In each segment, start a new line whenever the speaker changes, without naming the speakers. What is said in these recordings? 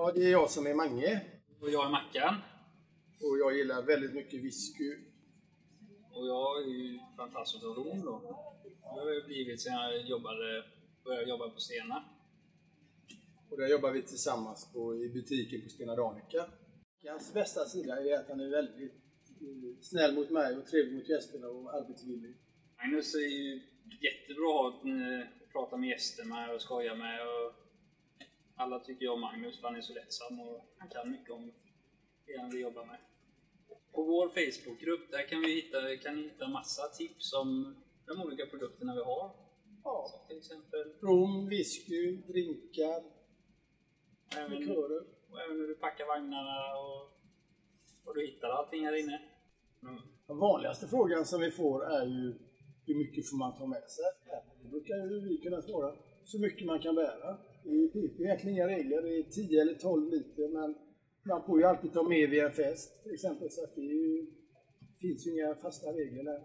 Ja, det är jag som är Mange.
Och jag är Mackan.
Och jag gillar väldigt mycket whisky.
Och jag är ju fantastisk av rom då. Det har ju blivit sen jag började jobba på Stena.
Och där jobbar vi tillsammans i butiken på Stena Danica. Hans bästa sida är att han är väldigt snäll mot mig och trevlig mot gästerna och arbetsvillig.
Magnus är ju jättebra att prata med gäster med och skoja med. Och alla tycker jag om Magnus för han är så lättsam och han kan mycket om det han vi jobbar med. På vår Facebookgrupp där kan ni hitta massa tips om de olika produkterna vi har.
Ja.
Så till exempel
rom, whisky, drinkar, likörer.
Och även hur du packar vagnarna och du hittar allting här inne.
Den vanligaste frågan som vi får är ju hur mycket får man ta med sig? Det brukar ju vi kunna svara. Så mycket man kan bära. Det är egentligen inga regler. Det är 10 eller 12 liter. Men man får ju alltid ta med vid en fest till exempel. Så att det finns ju inga fasta regler där.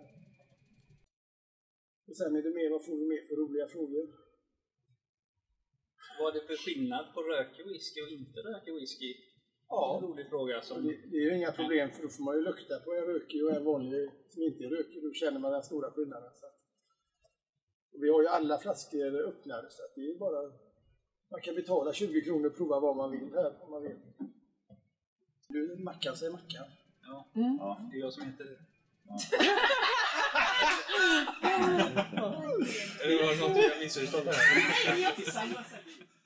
Och sen är det mer, vad får vi mer för roliga frågor?
Vad är det för skillnad på rökig whisky och inte rökig whisky?
Ja.
En rolig fråga. Som...
Det är ju inga problem för då får man ju lukta på en rökig och en vanlig som inte är rökig. Då känner man den stora skillnaden. Så. Och vi har ju alla flaskor öppnade så att det är bara... Man kan betala 20 kronor och prova vad man vill här om man vill. Du, Mackan säger Mackan.
Ja. Ja, det är jag som heter det. Ja.
Det var något jag missförstått här.